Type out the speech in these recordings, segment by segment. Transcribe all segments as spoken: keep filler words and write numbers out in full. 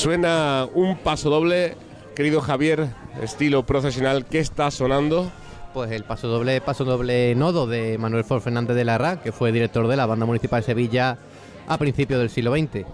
Suena un pasodoble, querido Javier, estilo profesional. ¿Qué está sonando? Pues el pasodoble, pasodoble Nodo de Manuel For Fernández de Larra, que fue director de la Banda Municipal de Sevilla a principios del siglo veinte.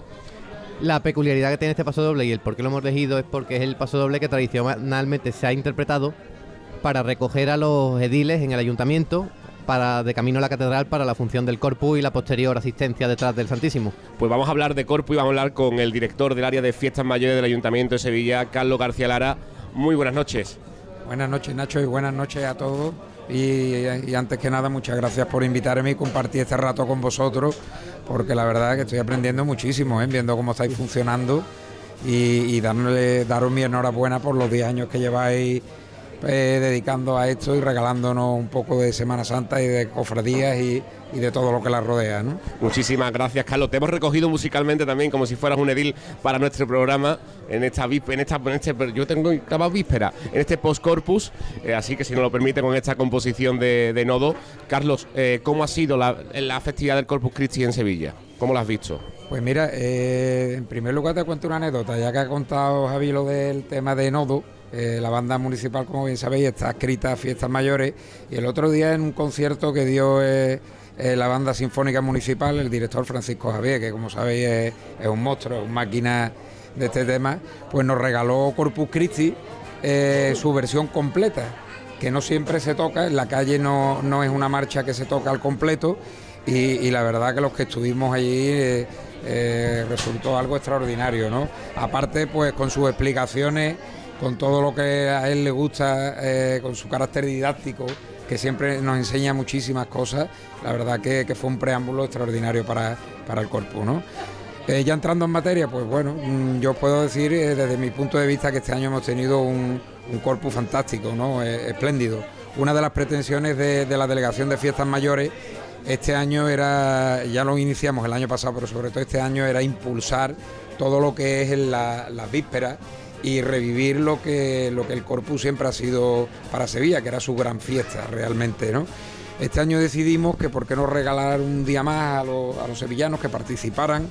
La peculiaridad que tiene este pasodoble y el por qué lo hemos elegido es porque es el pasodoble que tradicionalmente se ha interpretado para recoger a los ediles en el ayuntamiento para de camino a la catedral para la función del corpus y la posterior asistencia detrás del Santísimo. Pues vamos a hablar de corpus y vamos a hablar con el director del área de fiestas mayores del Ayuntamiento de Sevilla, Carlos García Lara. Muy buenas noches. Buenas noches, Nacho, y buenas noches a todos. Y, y antes que nada, muchas gracias por invitarme y compartir este rato con vosotros, porque la verdad es que estoy aprendiendo muchísimo, ¿eh? Viendo cómo estáis funcionando y, y darle, daros mi enhorabuena por los diez años que lleváis eh, dedicando a esto y regalándonos un poco de Semana Santa y de cofradías y, y de todo lo que la rodea, ¿no? Muchísimas gracias, Carlos. Te hemos recogido musicalmente también como si fueras un edil para nuestro programa en esta en esta en este, yo tengo grabado víspera en este post corpus, eh, así que si nos lo permite con esta composición de, de Nodo. Carlos, eh, ¿cómo ha sido la, la festividad del Corpus Christi en Sevilla? ¿Cómo lo has visto? Pues mira, eh, en primer lugar te cuento una anécdota, ya que ha contado Javi lo del tema de Nodo. Eh, la banda municipal, como bien sabéis, está adscrita a Fiestas Mayores, y el otro día en un concierto que dio eh, eh, la banda sinfónica municipal, el director Francisco Javier, que como sabéis es, es un monstruo, es una máquina de este tema, pues nos regaló Corpus Christi, eh, su versión completa, que no siempre se toca, en la calle no, no es una marcha que se toca al completo, y, y la verdad que los que estuvimos allí eh, eh, resultó algo extraordinario, ¿no? Aparte, pues con sus explicaciones, con todo lo que a él le gusta, eh, con su carácter didáctico, que siempre nos enseña muchísimas cosas. La verdad que, que fue un preámbulo extraordinario para, para el corpus, ¿no? Eh, ya entrando en materia, pues bueno, mmm, yo puedo decir eh, desde mi punto de vista que este año hemos tenido un, un corpus fantástico, ¿no? Eh, espléndido. Una de las pretensiones de, de la Delegación de Fiestas Mayores este año era, ya lo iniciamos el año pasado, pero sobre todo este año era impulsar todo lo que es la, las vísperas y revivir lo que, lo que el Corpus siempre ha sido para Sevilla, que era su gran fiesta realmente, ¿no? Este año decidimos que por qué no regalar un día más a los, a los sevillanos que participaran,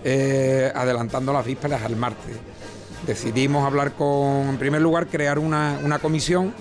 eh, adelantando las vísperas al martes. Decidimos hablar con, en primer lugar, crear una, una comisión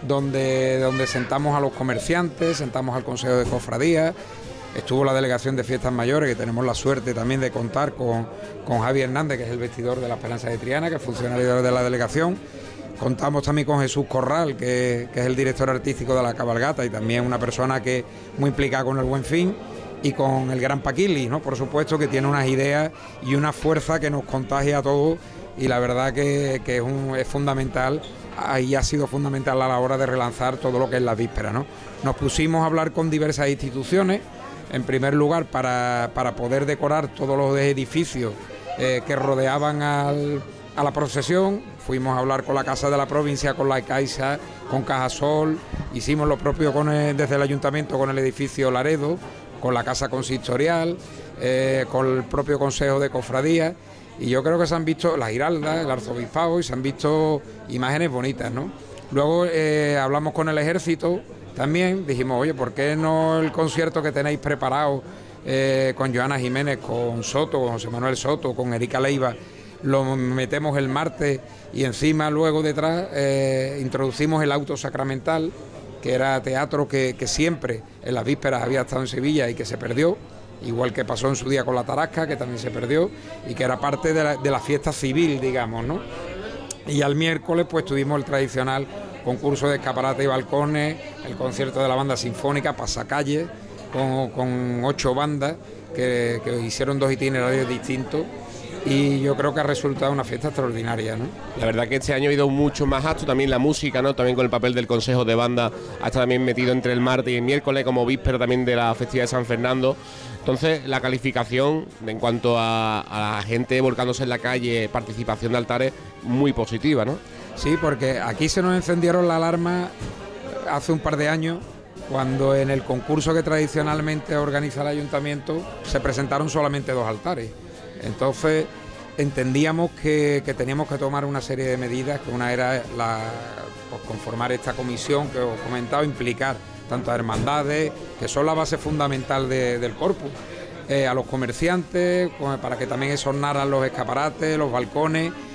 donde, donde sentamos a los comerciantes, sentamos al Consejo de Cofradías. Estuvo la Delegación de Fiestas Mayores, que tenemos la suerte también de contar con, con Javi Hernández, que es el vestidor de la Esperanza de Triana, que es funcionario de la delegación. Contamos también con Jesús Corral, que, que es el director artístico de la cabalgata y también una persona que muy implicada con el Buen Fin, y con el gran Paquili, ¿no? Por supuesto, que tiene unas ideas y una fuerza que nos contagia a todos, y la verdad que, que es, un, es fundamental, ahí ha sido fundamental a la hora de relanzar todo lo que es la víspera, ¿no? Nos pusimos a hablar con diversas instituciones. En primer lugar, para, para poder decorar todos los edificios eh, que rodeaban al, a la procesión. Fuimos a hablar con la Casa de la Provincia, con la Caixa, con Cajasol. Hicimos lo propio con el, desde el Ayuntamiento con el edificio Laredo, con la Casa Consistorial, eh, con el propio Consejo de Cofradías. Y yo creo que se han visto las Giraldas, el Arzobispado, y se han visto imágenes bonitas, ¿no? Luego eh, hablamos con el Ejército. También dijimos, oye, ¿por qué no el concierto que tenéis preparado eh, con Joana Jiménez, con Soto, con José Manuel Soto, con Erika Leiva, lo metemos el martes y encima luego detrás eh, introducimos el auto sacramental, que era teatro que, que siempre en las vísperas había estado en Sevilla y que se perdió, igual que pasó en su día con la Tarasca, que también se perdió y que era parte de la, de la fiesta civil, digamos, ¿no? Y al miércoles pues tuvimos el tradicional concurso de escaparate y balcones, el concierto de la banda sinfónica Pasacalle, con, con ocho bandas que, que hicieron dos itinerarios distintos, y yo creo que ha resultado una fiesta extraordinaria, ¿no? La verdad que este año ha habido mucho más actos, también la música, ¿no? También con el papel del Consejo de Banda ha estado también metido entre el martes y el miércoles como víspera también de la festividad de San Fernando. Entonces la calificación en cuanto a, a la gente volcándose en la calle, participación de altares, muy positiva, ¿no? Sí, porque aquí se nos encendieron la alarma hace un par de años, cuando en el concurso que tradicionalmente organiza el ayuntamiento se presentaron solamente dos altares. Entonces entendíamos que, que teníamos que tomar una serie de medidas, que una era la, pues, conformar esta comisión que os he comentado, implicar tanto a hermandades, que son la base fundamental de, del corpus, eh, a los comerciantes, para que también exornaran los escaparates, los balcones,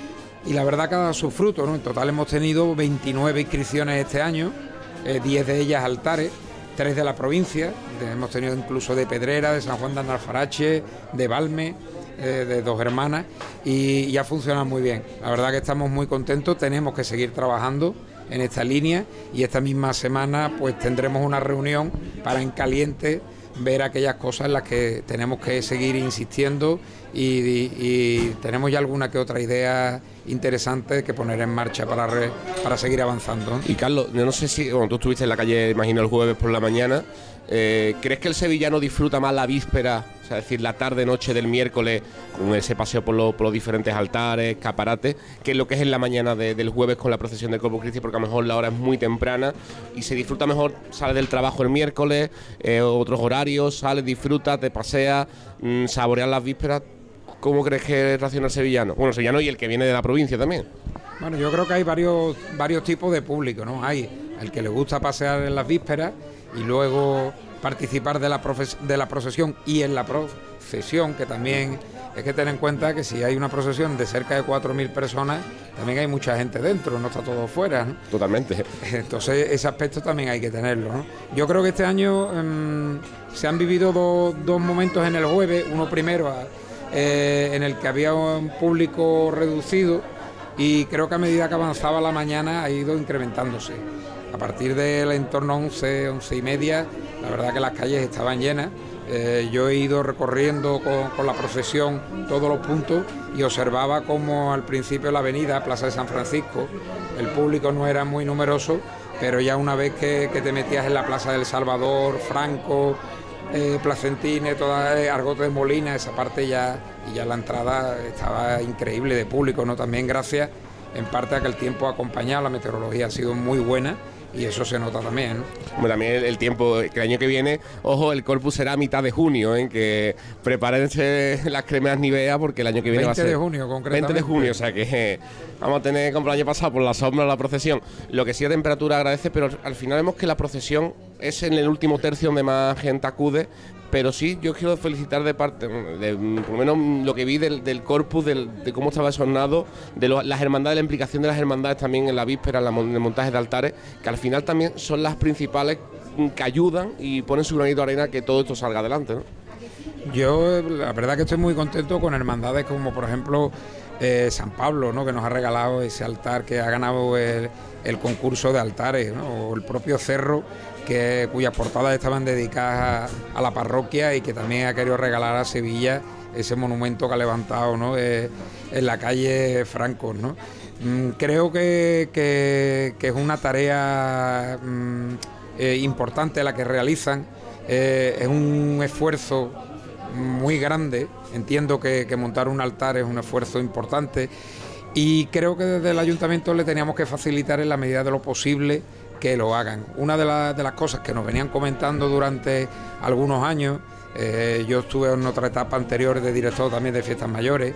y la verdad que ha dado sus frutos, ¿no? En total hemos tenido veintinueve inscripciones este año, eh, diez de ellas altares, tres de la provincia, de, hemos tenido incluso de Pedrera, de San Juan de Alfarache, de Valme, eh, de Dos Hermanas, y, y ha funcionado muy bien. La verdad que estamos muy contentos, tenemos que seguir trabajando en esta línea y esta misma semana pues tendremos una reunión para en caliente ver aquellas cosas en las que tenemos que seguir insistiendo y, y, y tenemos ya alguna que otra idea interesante que poner en marcha para, re, para seguir avanzando, ¿no? Y Carlos, yo no sé si, bueno, tú estuviste en la calle, imagino, el jueves por la mañana, eh, ¿crees que el sevillano disfruta más la víspera, o sea, es decir, la tarde-noche del miércoles, con ese paseo por, lo, por los diferentes altares, escaparates, que es lo que es en la mañana de, del jueves con la procesión del Corpus Christi, porque a lo mejor la hora es muy temprana y se disfruta mejor, sale del trabajo el miércoles, eh, otros horarios, sales, disfrutas, te paseas, mmm, saboreas las vísperas? ¿Cómo crees que reacciona el sevillano? Bueno, el sevillano y el que viene de la provincia también. Bueno, yo creo que hay varios, varios tipos de público, ¿no? Hay el que le gusta pasear en las vísperas y luego participar de la, profes- de la procesión y en la procesión, que también es que tener en cuenta que si hay una procesión de cerca de cuatro mil personas, también hay mucha gente dentro, no está todo fuera, ¿no? Totalmente. Entonces ese aspecto también hay que tenerlo, ¿no? Yo creo que este año mmm, se han vivido do, dos momentos en el jueves, uno primero a, eh, en el que había un público reducido y creo que a medida que avanzaba la mañana ha ido incrementándose. A partir del entorno once, once y media, la verdad que las calles estaban llenas. Eh, yo he ido recorriendo con, con la procesión todos los puntos y observaba como al principio la avenida Plaza de San Francisco el público no era muy numeroso, pero ya una vez que, que te metías en la Plaza del Salvador, Franco, eh, Placentines, toda eh, Argote de Molina, esa parte ya, y ya la entrada estaba increíble de público, ¿no? También gracias en parte a que el tiempo ha acompañado, la meteorología ha sido muy buena. Y eso se nota también, ¿no? Bueno, también el, el tiempo, que el año que viene, ojo, el Corpus será a mitad de junio, ¿eh? Que prepárense las cremas Nivea porque el año que viene va a ser... veinte de junio, concretamente. veinte de junio, o sea que eh, vamos a tener, como el año pasado, por la sombra de la procesión. Lo que sí a temperatura agradece, pero al final vemos que la procesión es en el último tercio donde más gente acude. Pero sí, yo quiero felicitar de parte, de, por lo menos lo que vi del, del Corpus, del, de cómo estaba sonado, de lo, las hermandades, la implicación de las hermandades también en la víspera, en, la, en el montaje de altares, que al final también son las principales que ayudan y ponen su granito de arena a que todo esto salga adelante, ¿no? Yo, la verdad que estoy muy contento con hermandades como, por ejemplo, eh, San Pablo, ¿no? Que nos ha regalado ese altar, que ha ganado el, el concurso de altares, ¿no? O el propio Cerro, que cuyas portadas estaban dedicadas a, a la parroquia y que también ha querido regalar a Sevilla ese monumento que ha levantado, ¿no? Eh, en la calle Franco, ¿no? Mm, creo que, que, que es una tarea mm, eh, importante la que realizan, eh, es un esfuerzo muy grande, entiendo que, que montar un altar es un esfuerzo importante y creo que desde el ayuntamiento le teníamos que facilitar en la medida de lo posible que lo hagan. Una de, la, de las cosas que nos venían comentando durante algunos años, eh, yo estuve en otra etapa anterior de director también de fiestas mayores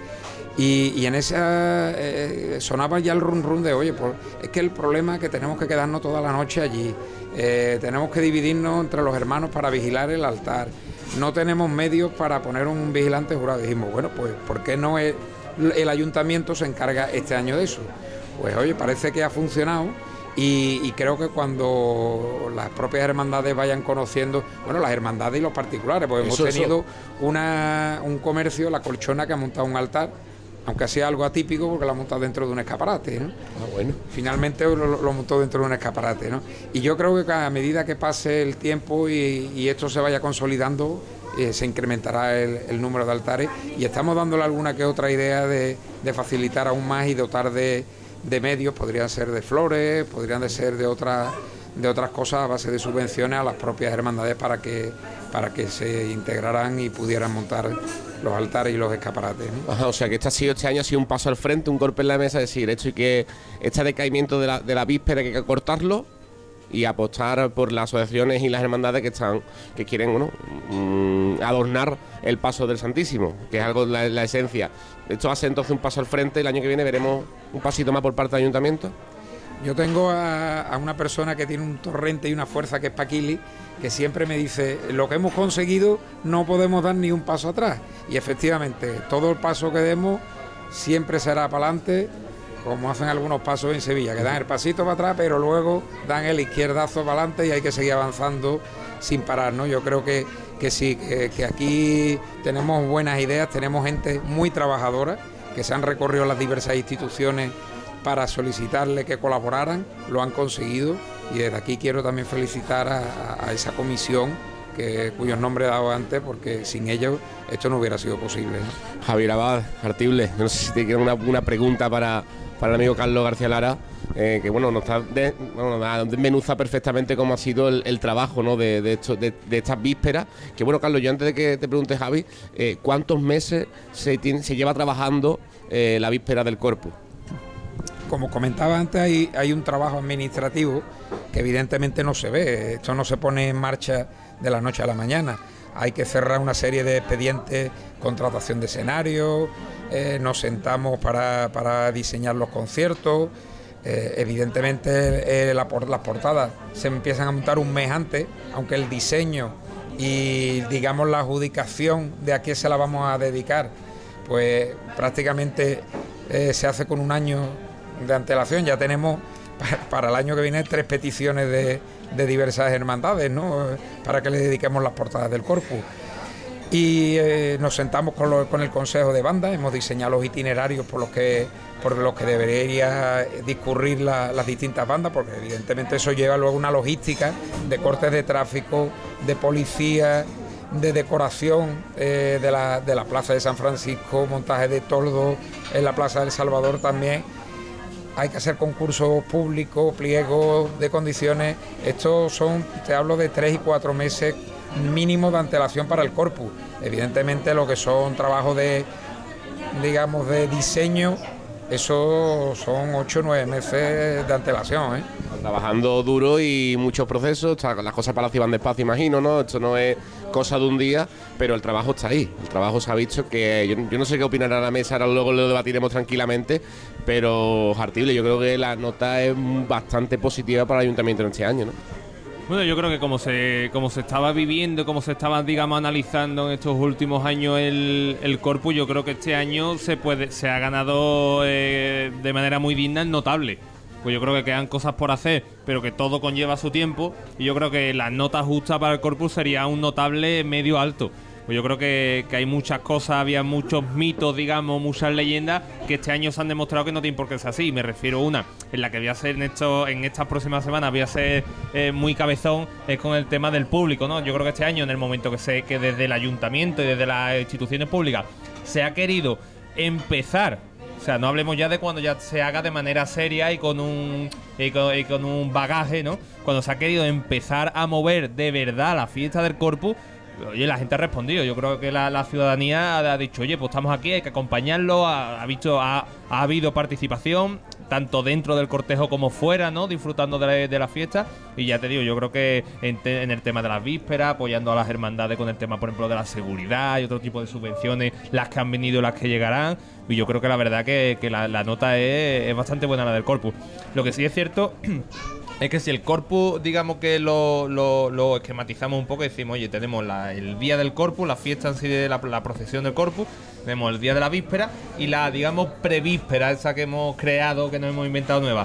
y, y en esa eh, sonaba ya el run run de oye, pues es que el problema es que tenemos que quedarnos toda la noche allí, eh, tenemos que dividirnos entre los hermanos para vigilar el altar, no tenemos medios para poner un vigilante jurado. Dijimos, bueno, pues ¿por qué no es, el ayuntamiento se encarga este año de eso? Pues oye, parece que ha funcionado. Y, y creo que cuando las propias hermandades vayan conociendo, bueno, las hermandades y los particulares, pues hemos eso, tenido eso. Una, un comercio, La Colchona, que ha montado un altar, aunque sea algo atípico porque lo ha montado dentro de un escaparate, ¿no? Ah, bueno. Finalmente lo, lo montó dentro de un escaparate, ¿no? Y yo creo que a medida que pase el tiempo y, y esto se vaya consolidando, eh, se incrementará el, el número de altares y estamos dándole alguna que otra idea de, de facilitar aún más y dotar de de medios, podrían ser de flores, podrían de ser de otras de otras cosas a base de subvenciones a las propias hermandades para que para que se integraran y pudieran montar los altares y los escaparates, ¿no? Ajá, o sea que este, ha sido, este año ha sido un paso al frente, un golpe en la mesa, es decir, esto y que este decaimiento de la, de la víspera hay que cortarlo y apostar por las asociaciones y las hermandades que están que quieren, bueno, mmm, adornar el paso del Santísimo, que es algo la, la esencia. Esto hace entonces un paso al frente. El año que viene veremos un pasito más por parte del ayuntamiento. Yo tengo a, a una persona que tiene un torrente y una fuerza, que es Paquili, que siempre me dice, lo que hemos conseguido no podemos dar ni un paso atrás. Y efectivamente, todo el paso que demos siempre será para adelante, como hacen algunos pasos en Sevilla, que dan el pasito para atrás, pero luego dan el izquierdazo para adelante y hay que seguir avanzando sin parar, ¿no? Yo creo que, que sí, que, que aquí tenemos buenas ideas, tenemos gente muy trabajadora, que se han recorrido las diversas instituciones para solicitarle que colaboraran, lo han conseguido, y desde aquí quiero también felicitar a, a esa comisión que, cuyos nombres he dado antes, porque sin ellos esto no hubiera sido posible, ¿no? Javier Abad, Artible, no sé si te quiero una, una pregunta para, para el amigo Carlos García Lara, eh, que bueno, nos está de, bueno, desmenuza perfectamente cómo ha sido el, el trabajo, ¿no? de, de, esto, de, de estas vísperas, que bueno, Carlos, yo antes de que te pregunte, Javi, eh, ¿cuántos meses se, tiene, se lleva trabajando eh, la víspera del Corpus? Como comentaba antes, hay, hay un trabajo administrativo que evidentemente no se ve, esto no se pone en marcha de la noche a la mañana. Hay que cerrar una serie de expedientes, contratación de escenarios, eh, nos sentamos para, para diseñar los conciertos, eh, evidentemente eh, la, las portadas se empiezan a montar un mes antes, aunque el diseño y digamos la adjudicación de a qué se la vamos a dedicar, pues prácticamente eh, se hace con un año de antelación. Ya tenemos para el año que viene tres peticiones de, de diversas hermandades, ¿no? Para que le dediquemos las portadas del Corpus. Y eh, nos sentamos con, lo, con el Consejo de Banda, hemos diseñado los itinerarios por los que, por los que debería discurrir la, las distintas bandas, porque evidentemente eso lleva luego una logística de cortes de tráfico, de policía, de decoración eh, de, la, de la Plaza de San Francisco, montaje de toldos en la Plaza del Salvador también. Hay que hacer concursos públicos, pliegos de condiciones. Estos son, te hablo de tres y cuatro meses mínimo de antelación para el Corpus. Evidentemente lo que son trabajos de, digamos, de diseño, eso son ocho o nueve meses de antelación, ¿eh? Trabajando duro y muchos procesos, las cosas para la ciudad van despacio, imagino, ¿no? Esto no es cosa de un día, pero el trabajo está ahí, el trabajo se ha visto, que yo, yo no sé qué opinará la mesa, ahora luego lo debatiremos tranquilamente, pero Artible, yo creo que la nota es bastante positiva para el ayuntamiento en este año, ¿no? Bueno, yo creo que como se como se estaba viviendo, como se estaba, digamos, analizando en estos últimos años el, el Corpus, yo creo que este año se puede se ha ganado eh, de manera muy digna, notable. Pues yo creo que quedan cosas por hacer, pero que todo conlleva su tiempo, y yo creo que la nota justa para el Corpus sería un notable medio alto. Pues yo creo que, que hay muchas cosas, había muchos mitos, digamos, muchas leyendas que este año se han demostrado que no tienen por qué ser así. Me refiero a una en la que voy a ser en, esto, en estas próximas semanas, voy a ser eh, muy cabezón, es con el tema del público, ¿no? Yo creo que este año, en el momento que sé que desde el ayuntamiento y desde las instituciones públicas se ha querido empezar, o sea, no hablemos ya de cuando ya se haga de manera seria y con un y con, y con un bagaje, ¿no? Cuando se ha querido empezar a mover de verdad la fiesta del Corpus, oye, la gente ha respondido. Yo creo que la, la ciudadanía ha, ha dicho, oye, pues estamos aquí, hay que acompañarlo. Ha, ha visto, ha, ha habido participación, tanto dentro del cortejo como fuera, ¿no? Disfrutando de la, de la fiesta. Y ya te digo, yo creo que en, te, en el tema de las vísperas, apoyando a las hermandades con el tema, por ejemplo, de la seguridad y otro tipo de subvenciones, las que han venido y las que llegarán. Y yo creo que la verdad que, que la, la nota es, es bastante buena, la del Corpus. Lo que sí es cierto es que si el Corpus, digamos que lo, lo, lo esquematizamos un poco y decimos, oye, tenemos la, el día del Corpus, la fiesta en sí de la, la procesión del Corpus, tenemos el día de la víspera y la, digamos, prevíspera, esa que hemos creado, que nos hemos inventado nueva.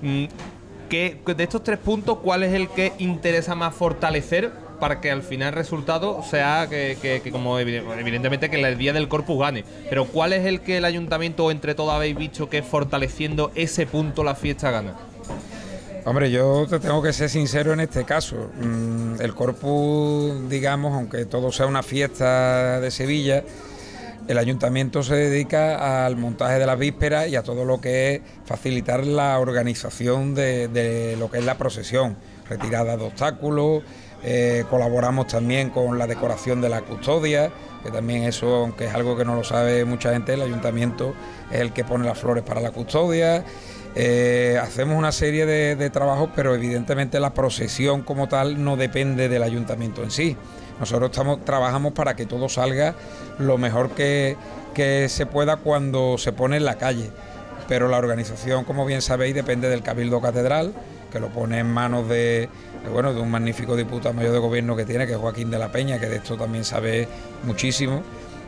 ¿Qué, de estos tres puntos, cuál es el que interesa más fortalecer para que al final el resultado sea que, que, que como evidentemente que el día del Corpus gane? Pero ¿cuál es el que el ayuntamiento o entre todos habéis visto que fortaleciendo ese punto la fiesta gana? Hombre, yo te tengo que ser sincero en este caso. El Corpus, digamos, aunque todo sea una fiesta de Sevilla, el ayuntamiento se dedica al montaje de las vísperas y a todo lo que es facilitar la organización de, de lo que es la procesión, retirada de obstáculos, eh, colaboramos también con la decoración de la custodia, que también eso, aunque es algo que no lo sabe mucha gente, el ayuntamiento es el que pone las flores para la custodia. Eh, hacemos una serie de, de trabajos, pero evidentemente la procesión como tal no depende del ayuntamiento en sí. Nosotros estamos, trabajamos para que todo salga lo mejor que, que se pueda cuando se pone en la calle, pero la organización, como bien sabéis, depende del Cabildo Catedral, que lo pone en manos de, de, bueno, de un magnífico diputado mayor de gobierno que tiene, que es Joaquín de la Peña, que de esto también sabe muchísimo.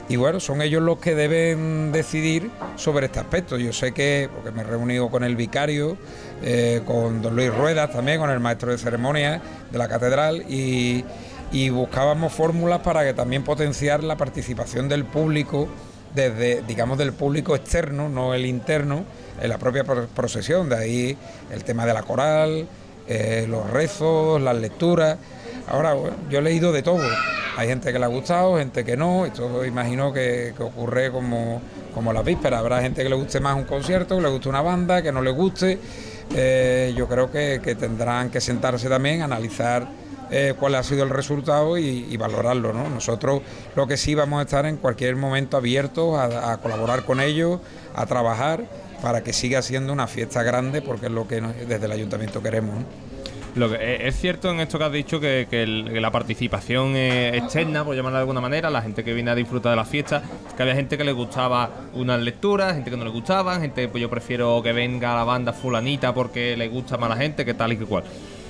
y bueno, son ellos los que deben decidir sobre este aspecto. Yo sé que, porque me he reunido con el vicario, eh, con don Luis Ruedas también, con el maestro de ceremonias de la catedral, y, y buscábamos fórmulas para que también potenciar la participación del público, desde, digamos, del público externo, no el interno, en la propia procesión. De ahí el tema de la coral, eh, los rezos, las lecturas. Ahora, bueno, yo he leído de todo. Hay gente que le ha gustado, gente que no. Esto imagino que, que ocurre como, como las vísperas. Habrá gente que le guste más un concierto, que le guste una banda, que no le guste. Eh, yo creo que, que tendrán que sentarse también, analizar eh, cuál ha sido el resultado y, y valorarlo, ¿no? Nosotros lo que sí vamos a estar en cualquier momento abiertos a, a colaborar con ellos, a trabajar para que siga siendo una fiesta grande, porque es lo que desde el ayuntamiento queremos, ¿no? Lo que, es cierto en esto que has dicho que, que, el, que la participación eh, externa, por llamarla de alguna manera, la gente que viene a disfrutar de la fiesta, que había gente que le gustaba unas lecturas, gente que no le gustaban, gente pues yo prefiero que venga la banda fulanita porque le gusta más a la gente, que tal y que cual.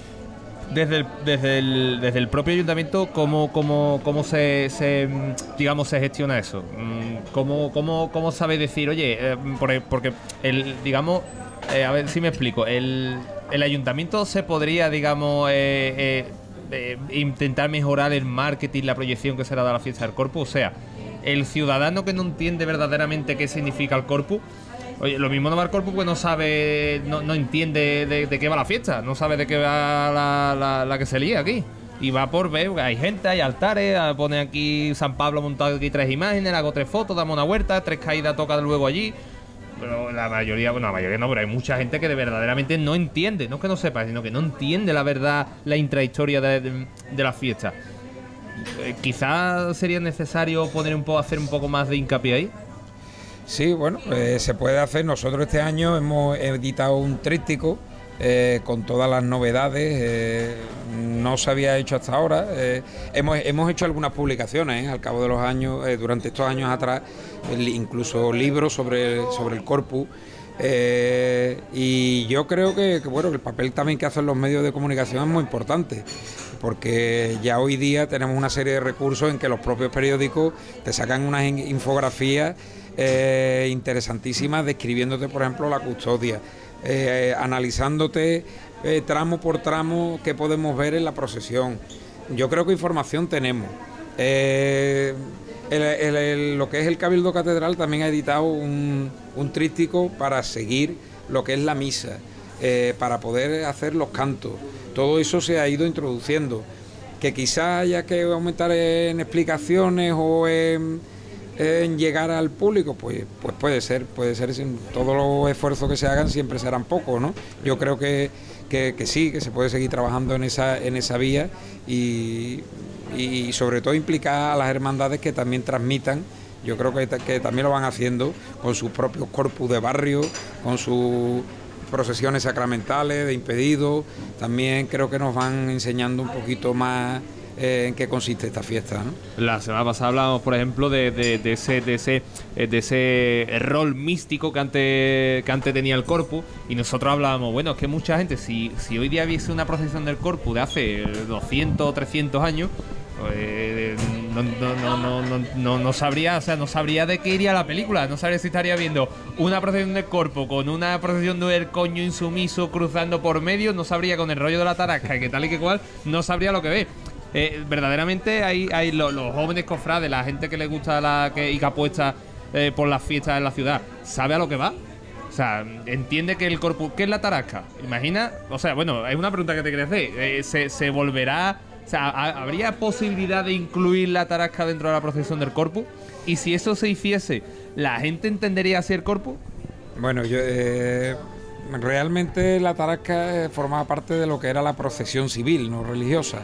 Desde el, desde el, desde el propio ayuntamiento, ¿cómo, cómo, cómo se, se, digamos, se gestiona eso? ¿Cómo, cómo, cómo sabe decir, oye, eh, porque el, digamos, eh, a ver si me explico, el... ¿El ayuntamiento se podría, digamos, eh, eh, eh, intentar mejorar el marketing, la proyección que se le da a la fiesta del Corpus? O sea, el ciudadano que no entiende verdaderamente qué significa el Corpus, oye, lo mismo no va al Corpus, pues no sabe, no, no entiende de, de qué va la fiesta, no sabe de qué va la, la, la que se lía aquí. Y va por ver, hay gente, hay altares, pone aquí San Pablo montado aquí tres imágenes, hago tres fotos, damos una vuelta, tres caídas, toca luego allí. Pero la mayoría, bueno, la mayoría no, pero hay mucha gente que de verdaderamente no entiende, no es que no sepa, sino que no entiende la verdad, la intrahistoria de, de, de la fiesta. Eh, quizás sería necesario poner un poco, hacer un poco más de hincapié ahí. Sí, bueno, eh, se puede hacer. Nosotros este año hemos editado un tríptico eh, con todas las novedades. Eh, no se había hecho hasta ahora. Eh, hemos, hemos hecho algunas publicaciones eh, al cabo de los años, eh, durante estos años atrás, el, incluso libros sobre, sobre el Corpus. Eh, y yo creo que, que bueno, el papel también que hacen los medios de comunicación es muy importante, porque ya hoy día tenemos una serie de recursos en que los propios periódicos te sacan unas infografías eh, interesantísimas, describiéndote, por ejemplo, la custodia, eh, analizándote eh, tramo por tramo qué podemos ver en la procesión. Yo creo que información tenemos. Eh, el, el, el, lo que es el Cabildo Catedral también ha editado un, un tríptico para seguir lo que es la misa, eh, para poder hacer los cantos. Todo eso se ha ido introduciendo. Que quizás haya que aumentar en explicaciones o en, en llegar al público, pues, pues puede ser, puede ser. Sin todos los esfuerzos que se hagan siempre serán pocos, ¿no? Yo creo que, que, que sí, que se puede seguir trabajando en esa, en esa vía y, y sobre todo implicar a las hermandades que también transmitan. Yo creo que, que también lo van haciendo con sus propios corpus de barrio, con sus procesiones sacramentales, de impedidos. También creo que nos van enseñando un poquito más eh, en qué consiste esta fiesta, ¿no? La semana pasada hablábamos, por ejemplo, de, de, de ese de ese de ese rol místico que antes que antes tenía el Corpus, y nosotros hablábamos, bueno, es que mucha gente, si, si hoy día viese una procesión del Corpus de hace doscientos o trescientos años, Eh, no, no, no, no, no, no, no sabría, o sea, no sabría de qué iría la película, no sabría si estaría viendo una procesión del Corpus con una procesión del coño insumiso cruzando por medio, no sabría con el rollo de la tarasca y que tal y que cual, no sabría lo que ve. Eh, verdaderamente hay, hay lo, los jóvenes cofrades, la gente que le gusta la que, y que apuesta eh, por las fiestas en la ciudad, ¿sabe a lo que va? O sea, entiende que el Corpus, ¿qué es la tarasca? Imagina, o sea, bueno, es una pregunta que te quería hacer, eh, ¿se, se volverá? O sea, ¿habría posibilidad de incluir la tarasca dentro de la procesión del Corpus? Y si eso se hiciese, ¿la gente entendería así el Corpus? Bueno, yo eh, realmente la tarasca formaba parte de lo que era la procesión civil, no religiosa.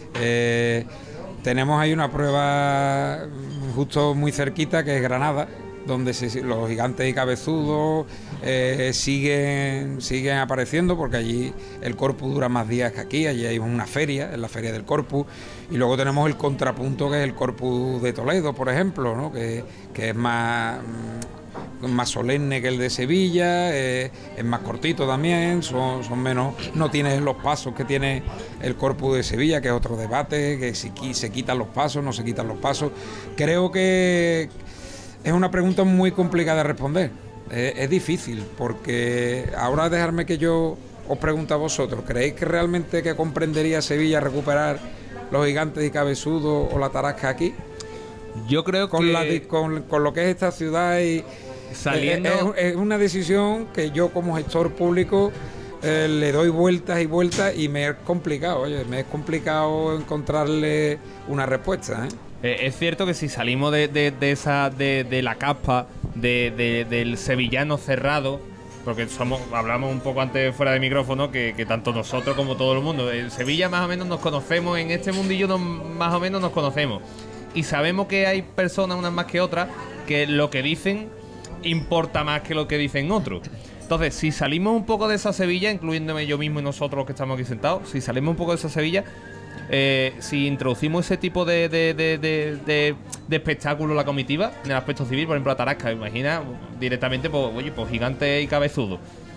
Eh, tenemos ahí una prueba justo muy cerquita, que es Granada, donde se, los gigantes y cabezudos eh, siguen siguen apareciendo, porque allí el Corpus dura más días que aquí. Allí hay una feria, es la feria del Corpus, y luego tenemos el contrapunto, que es el Corpus de Toledo, por ejemplo, ¿no? que, que es más más solemne que el de Sevilla, eh, es más cortito también, son, son menos, no tiene los pasos que tiene el Corpus de Sevilla, que es otro debate, que si se quitan los pasos, no se quitan los pasos. Creo que es una pregunta muy complicada de responder, eh, es difícil, porque ahora dejarme que yo os pregunte a vosotros, ¿creéis que realmente que comprendería Sevilla recuperar los Gigantes y Cabezudo o la Tarasca aquí? Yo creo con que... La, con, con lo que es esta ciudad y... Saliendo... Es, es una decisión que yo como gestor público eh, le doy vueltas y vueltas y me es complicado, oye, me es complicado encontrarle una respuesta, ¿eh? Eh, es cierto que si salimos de, de, de esa de, de la capa de, de, del sevillano cerrado, porque somos hablamos un poco antes fuera de micrófono que, que tanto nosotros como todo el mundo en Sevilla más o menos nos conocemos, en este mundillo nos, más o menos nos conocemos y sabemos que hay personas unas más que otras que lo que dicen importa más que lo que dicen otros. Entonces, si salimos un poco de esa Sevilla, incluyéndome yo mismo y nosotros los que estamos aquí sentados, si salimos un poco de esa Sevilla, eh, si introducimos ese tipo de, de, de, de, de, de espectáculo, la comitiva, en el aspecto civil, por ejemplo, la Tarasca, imagina directamente, pues, oye, pues Gigantes y Cabezudo.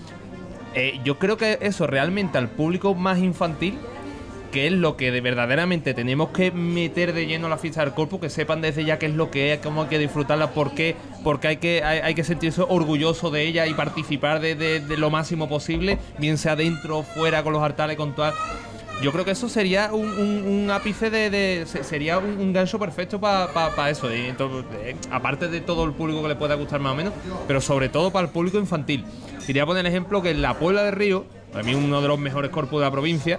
Eh, yo creo que eso realmente al público más infantil, que es lo que de verdaderamente tenemos que meter de lleno a la fiesta del Corpus, que sepan desde ya qué es lo que es, cómo hay que disfrutarla, por qué, porque hay que, hay, hay que sentirse orgulloso de ella y participar de, de, de lo máximo posible, bien sea dentro o fuera, con los altares, con todas. Yo creo que eso sería un, un, un ápice de, de... sería un, un gancho perfecto para pa, pa eso, y entonces, eh, aparte de todo el público que le pueda gustar más o menos, pero sobre todo para el público infantil. Quería poner el ejemplo que en la Puebla del Río, para mí uno de los mejores corpus de la provincia,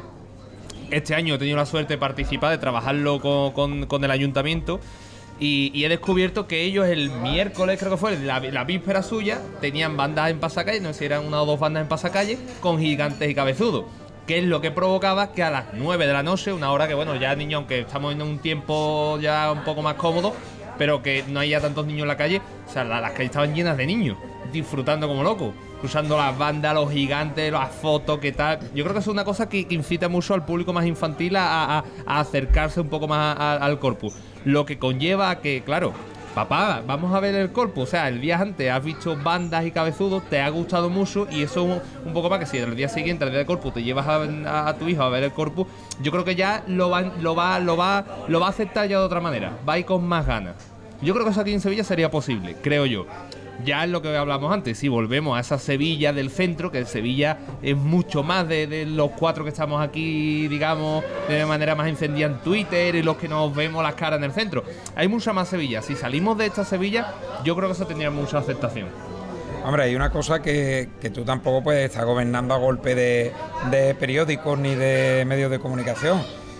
este año he tenido la suerte de participar, de trabajarlo con, con, con el ayuntamiento y, y he descubierto que ellos el miércoles, creo que fue, la, la víspera suya, tenían bandas en pasacalle, no sé si eran una o dos bandas en pasacalle, con Gigantes y Cabezudo, que es lo que provocaba que a las nueve de la noche, una hora que bueno, ya niños, aunque estamos en un tiempo ya un poco más cómodo, pero que no haya tantos niños en la calle, o sea, la, las calles estaban llenas de niños, disfrutando como locos, usando las bandas, los gigantes, las fotos, qué tal. Yo creo que es una cosa que, que incita mucho al público más infantil a, a, a acercarse un poco más a, a, al Corpus. Lo que conlleva a que, claro, papá, vamos a ver el Corpus. O sea, el día antes has visto bandas y cabezudos, te ha gustado mucho y eso un, un poco más que si el día siguiente, el día del Corpus, te llevas a, a, a tu hijo a ver el Corpus, yo creo que ya lo va, lo va, lo va, lo va a aceptar ya de otra manera. Va a ir con más ganas. Yo creo que eso aquí en Sevilla sería posible, creo yo. Ya es lo que hablamos antes, si volvemos a esa Sevilla del centro, que el Sevilla es mucho más de, de los cuatro que estamos aquí, digamos, de manera más encendida en Twitter y los que nos vemos las caras en el centro. Hay mucha más Sevilla. Si salimos de esta Sevilla, yo creo que eso tendría mucha aceptación. Hombre, hay una cosa que, que tú tampoco puedes estar gobernando a golpe de, de periódicos ni de medios de comunicación.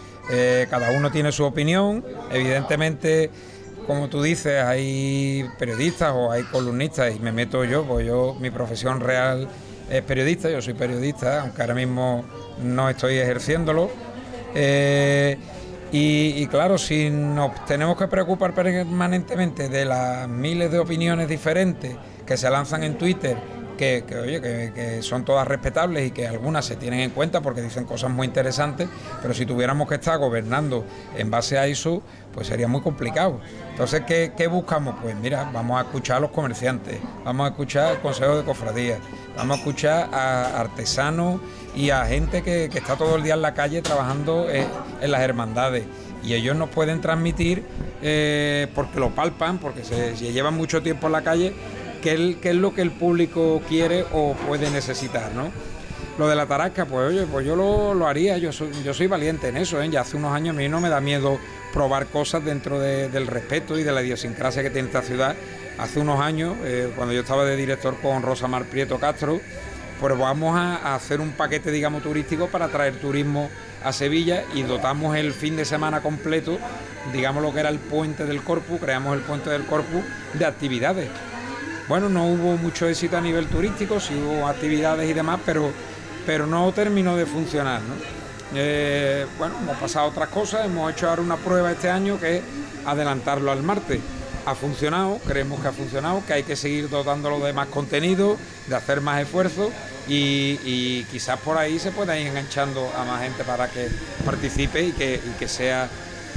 Eh, cada uno tiene su opinión, evidentemente. Como tú dices, hay periodistas o hay columnistas y me meto yo, pues yo, mi profesión real es periodista, yo soy periodista, aunque ahora mismo no estoy ejerciéndolo. Eh, y, y claro, si nos tenemos que preocupar permanentemente de las miles de opiniones diferentes que se lanzan en Twitter, que, que oye, que, que son todas respetables y que algunas se tienen en cuenta porque dicen cosas muy interesantes, pero si tuviéramos que estar gobernando en base a eso, pues sería muy complicado. Entonces, ¿qué, qué buscamos? Pues mira, vamos a escuchar a los comerciantes, vamos a escuchar al Consejo de Cofradías, vamos a escuchar a artesanos y a gente que, que está todo el día en la calle trabajando en, en las hermandades. Y ellos nos pueden transmitir, eh, porque lo palpan, porque se, se llevan mucho tiempo en la calle, qué es lo que el público quiere o puede necesitar, ¿no? Lo de la Tarasca, pues oye, pues yo lo, lo haría, yo soy, yo soy valiente en eso, ¿eh? Ya hace unos años a mí no me da miedo probar cosas dentro de, del respeto y de la idiosincrasia que tiene esta ciudad. Hace unos años, eh, cuando yo estaba de director con Rosa Mar Prieto Castro, pues vamos a, a hacer un paquete, digamos, turístico para traer turismo a Sevilla y dotamos el fin de semana completo, digamos lo que era el puente del Corpus, creamos el puente del Corpus de actividades. Bueno, no hubo mucho éxito a nivel turístico, sí hubo actividades y demás, pero, pero no terminó de funcionar, ¿no? Eh, bueno, hemos pasado otras cosas, hemos hecho ahora una prueba este año que es adelantarlo al martes. Ha funcionado, creemos que ha funcionado, que hay que seguir dotándolo de más contenido, de hacer más esfuerzos y, y quizás por ahí se pueda ir enganchando a más gente para que participe y que, y que sea...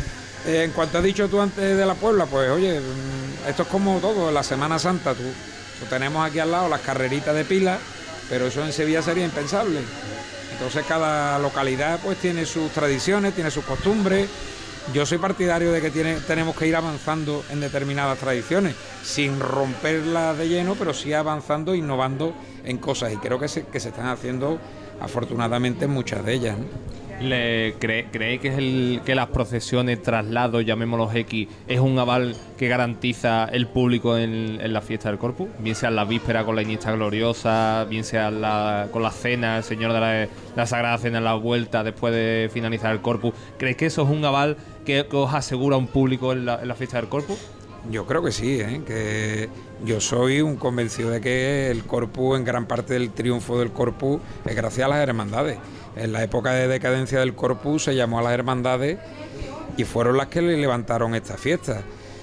Eh, en cuanto has dicho tú antes de la Puebla, pues oye, esto es como todo, en la Semana Santa, tú Pues tenemos aquí al lado las carreritas de pila, pero eso en Sevilla sería impensable. Entonces cada localidad pues tiene sus tradiciones, tiene sus costumbres. Yo soy partidario de que tiene, tenemos que ir avanzando en determinadas tradiciones, sin romperlas de lleno, pero sí avanzando, innovando en cosas, y creo que se, que se están haciendo afortunadamente muchas de ellas, ¿no? ¿Le cree, cree que es el que las procesiones, traslados, llamémoslos X, es un aval que garantiza el público en, en la fiesta del Corpus? Bien sea en la víspera con la Iniesta Gloriosa, bien sea la, con la cena, el Señor de la, la Sagrada Cena en la vuelta después de finalizar el Corpus. ¿Crees que eso es un aval que, que os asegura un público en la, en la fiesta del Corpus? Yo creo que sí, ¿eh? Que yo soy un convencido de que el Corpus, en gran parte del triunfo del Corpus, es gracias a las hermandades. En la época de decadencia del Corpus se llamó a las hermandades y fueron las que le levantaron esta fiesta.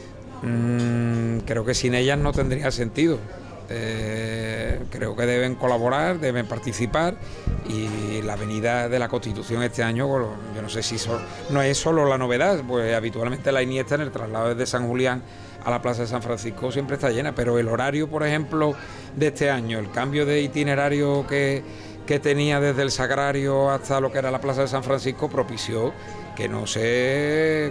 Mm, creo que sin ellas no tendría sentido. Eh, creo que deben colaborar, deben participar, y la Avenida de la Constitución este año, yo no sé si so, no es solo la novedad, pues habitualmente la Iniesta en el traslado desde San Julián a la Plaza de San Francisco siempre está llena, pero el horario, por ejemplo, de este año, el cambio de itinerario que, que tenía desde el Sagrario hasta lo que era la Plaza de San Francisco propició que no se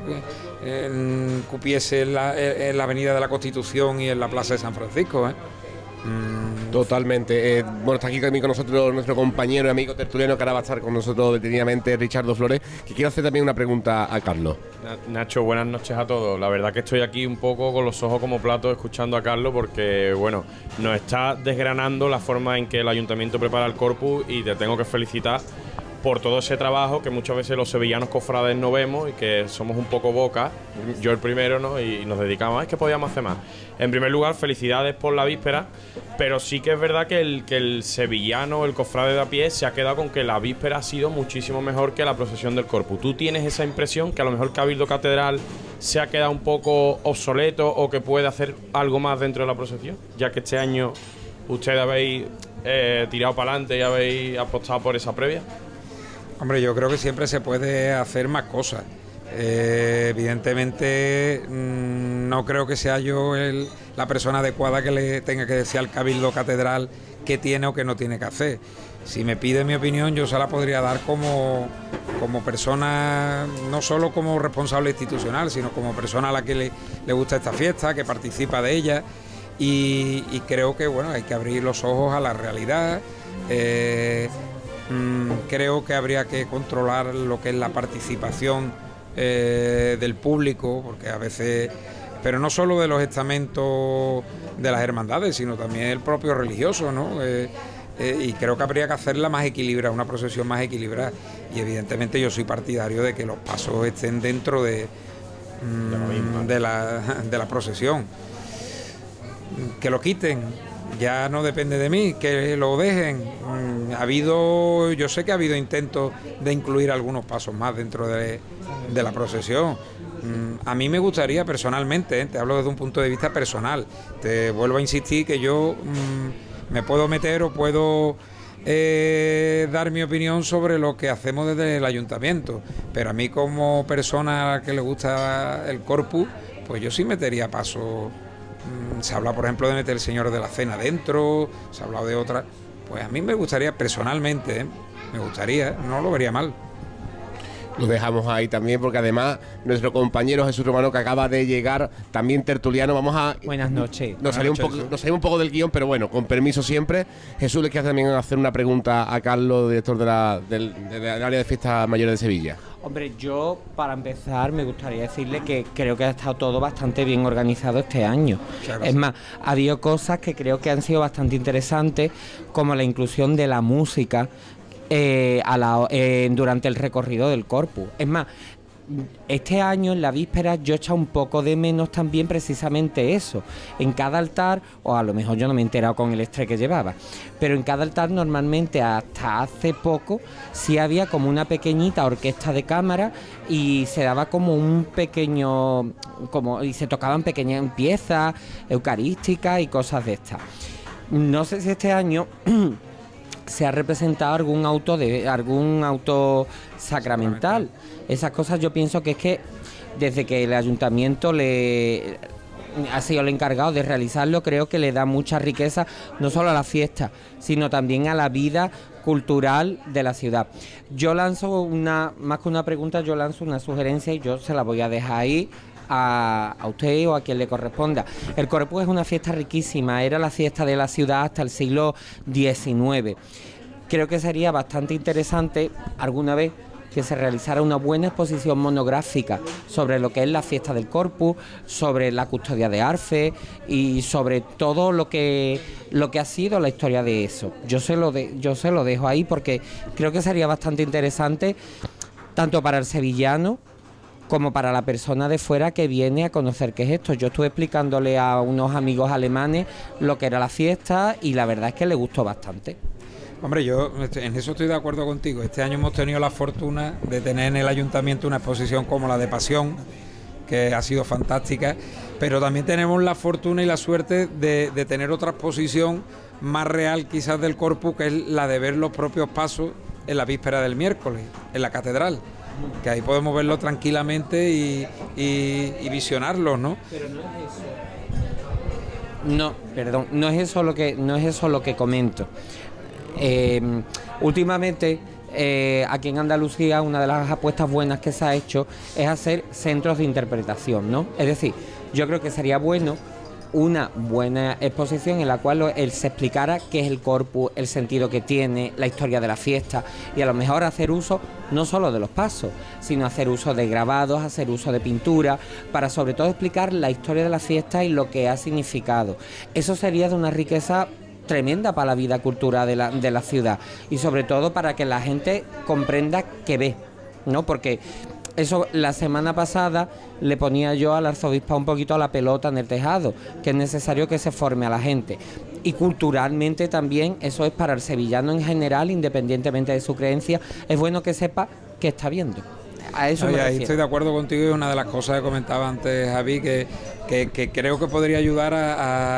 eh, cupiese en la, en la Avenida de la Constitución y en la Plaza de San Francisco, ¿eh? Totalmente. Eh, bueno, está aquí también con nosotros nuestro compañero y amigo tertuliano, que ahora va a estar con nosotros detenidamente, Richardo Flores, que quiero hacer también una pregunta a Carlos. Nacho, buenas noches a todos. La verdad que estoy aquí un poco con los ojos como platos escuchando a Carlos, porque bueno, nos está desgranando la forma en que el ayuntamiento prepara el Corpus, y te tengo que felicitar por todo ese trabajo que muchas veces los sevillanos cofrades no vemos, y que somos un poco boca, yo el primero, ¿no? Y nos dedicamos, es que podíamos hacer más. En primer lugar, felicidades por la víspera, pero sí que es verdad que el, que el sevillano, el cofrade de a pie, se ha quedado con que la víspera ha sido muchísimo mejor que la procesión del Corpus. ¿Tú tienes esa impresión que a lo mejor Cabildo Catedral se ha quedado un poco obsoleto, o que puede hacer algo más dentro de la procesión, ya que este año ustedes habéis eh, tirado para adelante y habéis apostado por esa previa? Hombre, yo creo que siempre se puede hacer más cosas. Eh, evidentemente mmm, no creo que sea yo el, la persona adecuada que le tenga que decir al Cabildo Catedral qué tiene o qué no tiene que hacer. Si me pide mi opinión, yo se la podría dar como, como persona, no solo como responsable institucional, sino como persona a la que le, le gusta esta fiesta, que participa de ella, y, y creo que bueno, hay que abrir los ojos a la realidad. Eh, Mm, creo que habría que controlar lo que es la participación eh, del público, porque a veces, pero no solo de los estamentos de las hermandades, sino también el propio religioso, ¿no? Eh, eh, y creo que habría que hacerla más equilibrada, una procesión más equilibrada, y evidentemente yo soy partidario de que los pasos estén dentro de, mm, de, la, de la procesión. Que lo quiten ya no depende de mí, que lo dejen. Mm, ha habido, yo sé que ha habido intentos de incluir algunos pasos más dentro de, de la procesión. Mm, a mí me gustaría personalmente, ¿eh? Te hablo desde un punto de vista personal, te vuelvo a insistir que yo mm, me puedo meter o puedo eh, dar mi opinión sobre lo que hacemos desde el ayuntamiento, pero a mí como persona que le gusta el Corpus, pues yo sí metería pasos. Se habla, por ejemplo, de meter el Señor de la Cena dentro, se ha hablado de otras. Pues a mí me gustaría, personalmente, ¿eh? me gustaría, no lo vería mal. Lo dejamos ahí también, porque además nuestro compañero Jesús Romano, que acaba de llegar, también tertuliano, vamos a... Buenas noches. Nos salimos un, poco, nos salimos un poco del guión, pero bueno, con permiso siempre. Jesús, le quiero también hacer una pregunta a Carlos, director de la, del, del área de fiestas mayores de Sevilla. Hombre, yo para empezar me gustaría decirle que creo que ha estado todo bastante bien organizado este año. Claro, es sí. más, ha habido cosas que creo que han sido bastante interesantes, como la inclusión de la música eh, a la, eh, durante el recorrido del Corpus. Es más, este año en la víspera yo he echado un poco de menos también precisamente eso. En cada altar, o a lo mejor yo no me he enterado con el estrés que llevaba, pero en cada altar normalmente hasta hace poco sí había como una pequeñita orquesta de cámara, y se daba como un pequeño, como y se tocaban pequeñas piezas eucarísticas y cosas de estas. No sé si este año se ha representado algún auto de algún auto sacramental. Esas cosas yo pienso que es que desde que el ayuntamiento le ha sido el encargado de realizarlo, creo que le da mucha riqueza no solo a la fiesta, sino también a la vida cultural de la ciudad. Yo lanzo una, más que una pregunta, yo lanzo una sugerencia y yo se la voy a dejar ahí a, a usted o a quien le corresponda. El Corpus es una fiesta riquísima, era la fiesta de la ciudad hasta el siglo diecinueve. Creo que sería bastante interesante alguna vez que se realizara una buena exposición monográfica sobre lo que es la fiesta del Corpus, sobre la custodia de Arfe y sobre todo lo que lo que ha sido la historia de eso. Yo se lo de, yo se lo dejo ahí porque creo que sería bastante interesante tanto para el sevillano como para la persona de fuera que viene a conocer qué es esto. Yo estuve explicándole a unos amigos alemanes lo que era la fiesta y la verdad es que le gustó bastante. Hombre, yo en eso estoy de acuerdo contigo. Este año hemos tenido la fortuna de tener en el ayuntamiento una exposición como la de Pasión, que ha sido fantástica, pero también tenemos la fortuna y la suerte de, de tener otra exposición más real quizás del Corpus, que es la de ver los propios pasos en la víspera del miércoles, en la catedral, que ahí podemos verlo tranquilamente y, y, y visionarlos, ¿no? Pero no es eso. No, perdón, no es eso lo que, no es eso lo que comento. Eh, últimamente eh, aquí en Andalucía una de las apuestas buenas que se ha hecho es hacer centros de interpretación, ¿no? Es decir, yo creo que sería bueno una buena exposición en la cual él se explicara qué es el Corpus, el sentido que tiene, la historia de la fiesta y a lo mejor hacer uso no solo de los pasos, sino hacer uso de grabados, hacer uso de pintura, para sobre todo explicar la historia de la fiesta y lo que ha significado. Eso sería de una riqueza tremenda para la vida cultural de la, de la ciudad y sobre todo para que la gente comprenda qué ve, ¿no? Porque eso la semana pasada le ponía yo al arzobispo un poquito a la pelota en el tejado, que es necesario que se forme a la gente. Y culturalmente también eso es para el sevillano en general, independientemente de su creencia, es bueno que sepa qué está viendo. A eso Oye, me ahí estoy de acuerdo contigo y una de las cosas que comentaba antes Javi, que, que, que creo que podría ayudar a,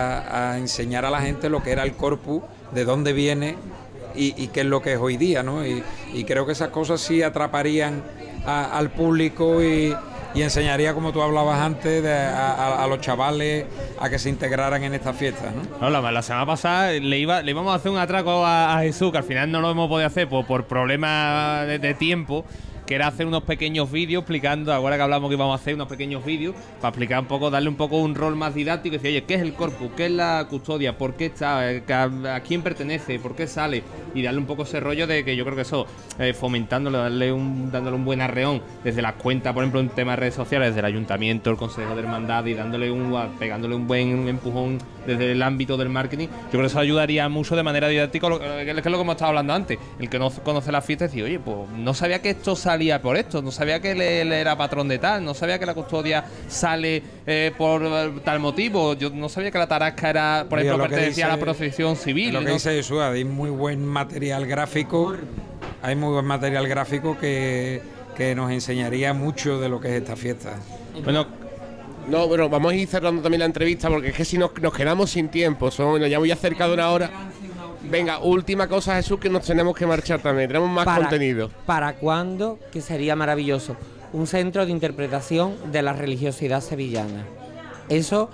a, a enseñar a la gente lo que era el Corpus, de dónde viene y, y qué es lo que es hoy día, ¿no? Y, y creo que esas cosas sí atraparían a, al público y, y enseñaría, como tú hablabas antes, de, a, a, a los chavales a que se integraran en esta fiesta, ¿no? No, la, la semana pasada le iba le íbamos a hacer un atraco a, a Jesús, que al final no lo hemos podido hacer por, por problemas de, de tiempo, que era hacer unos pequeños vídeos explicando, ahora que hablamos que íbamos a hacer unos pequeños vídeos para explicar un poco, darle un poco un rol más didáctico y decir, oye, ¿qué es el Corpus? ¿Qué es la custodia? ¿Por qué está? ¿A quién pertenece? ¿Por qué sale? Y darle un poco ese rollo de que yo creo que eso, eh, fomentándolo, darle un, dándole un buen arreón desde las cuentas, por ejemplo, en temas de redes sociales, desde el ayuntamiento, el consejo de hermandad y dándole un, pegándole un buen empujón desde el ámbito del marketing, yo creo que eso ayudaría mucho de manera didáctica, lo, que es lo que hemos estado hablando antes, el que no conoce la fiesta decir, oye, pues no sabía que esto salía por esto, no sabía que él, él era patrón de tal, no sabía que la custodia sale eh, por tal motivo, yo no sabía que la tarasca era, por ejemplo, pertenecía a la protección civil. Lo que ¿no? dice Jesús, hay muy buen material gráfico, hay muy buen material gráfico que, que nos enseñaría mucho de lo que es esta fiesta. Bueno, no, bueno, vamos a ir cerrando también la entrevista porque es que si nos, nos quedamos sin tiempo, son, nos llevamos ya cerca de una hora. Venga, última cosa, Jesús, que nos tenemos que marchar también, tenemos más para, contenido. ¿Para cuándo? Que sería maravilloso. Un centro de interpretación de la religiosidad sevillana. Eso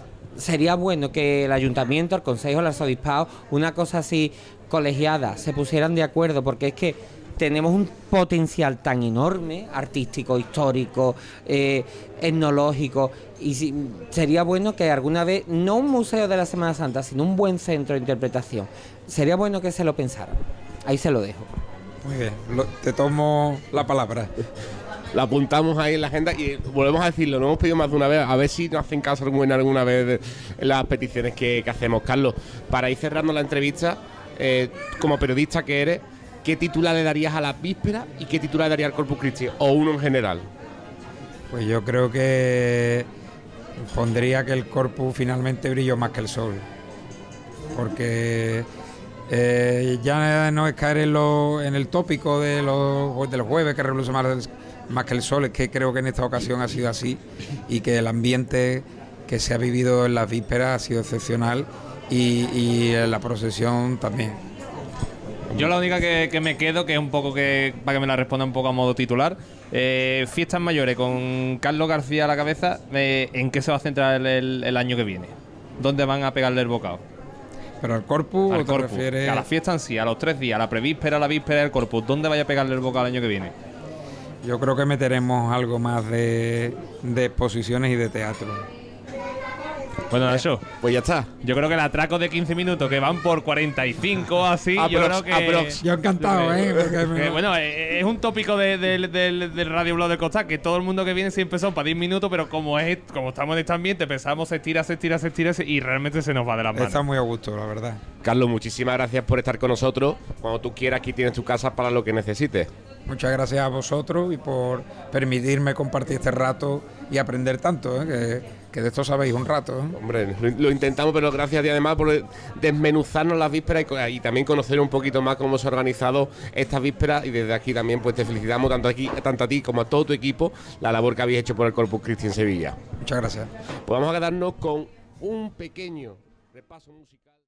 sería bueno que el ayuntamiento, el consejo, el arzobispado, una cosa así colegiada, se pusieran de acuerdo, porque es que tenemos un potencial tan enorme, artístico, histórico, eh, etnológico, y si, sería bueno que alguna vez, no un museo de la Semana Santa, sino un buen centro de interpretación. Sería bueno que se lo pensaran. Ahí se lo dejo. Muy bien, lo, te tomo la palabra. La apuntamos ahí en la agenda y volvemos a decirlo, lo hemos pedido más de una vez, a ver si nos hacen caso alguna, alguna vez de, en las peticiones que, que hacemos. Carlos, para ir cerrando la entrevista, eh, como periodista que eres, ¿qué titular le darías a las vísperas y qué titular le daría al Corpus Christi? O uno en general. Pues yo creo que pondría que el Corpus finalmente brilló más que el sol. Porque eh, ya no es caer en, lo, en el tópico de los, de los jueves que reluce más, más que el sol, es que creo que en esta ocasión ha sido así y que el ambiente que se ha vivido en las vísperas ha sido excepcional y, y en la procesión también. Yo la única que, que me quedo, que es un poco que para que me la responda un poco a modo titular, eh, fiestas mayores con Carlos García a la cabeza, eh, ¿en qué se va a centrar el, el, el año que viene? ¿Dónde van a pegarle el bocado? ¿Pero al Corpus Al o te Corpus, refieres? a la fiesta en sí, a los tres días, a la prevíspera, a la víspera del Corpus, ¿dónde vaya a pegarle el bocado el año que viene? Yo creo que meteremos algo más de, de exposiciones y de teatro. Bueno, eso. Pues ya está. Yo creo que el atraco de quince minutos que van por cuarenta y cinco así, yo Aprox, creo que... aprox. Yo encantado, ¿eh? Porque me- Que, bueno, eh, es un tópico de- de- del del Radio Blog de Costa, que todo el mundo que viene siempre son para diez minutos, pero como es como estamos en este ambiente, pensamos se estira, se estira, se estira y realmente se nos va de las manos. Está muy a gusto, la verdad. Carlos, muchísimas gracias por estar con nosotros. Cuando tú quieras, aquí tienes tu casa para lo que necesites. Muchas gracias a vosotros y por permitirme compartir este rato y aprender tanto, ¿eh? que, que de esto sabéis un rato. ¿eh? Hombre, lo, lo intentamos, pero gracias a ti además por desmenuzarnos las vísperas y, co- y también conocer un poquito más cómo se ha organizado estas vísperas. Y desde aquí también pues te felicitamos tanto, aquí, tanto a ti como a todo tu equipo la labor que habéis hecho por el Corpus Christi en Sevilla. Muchas gracias. Pues vamos a quedarnos con un pequeño repaso musical.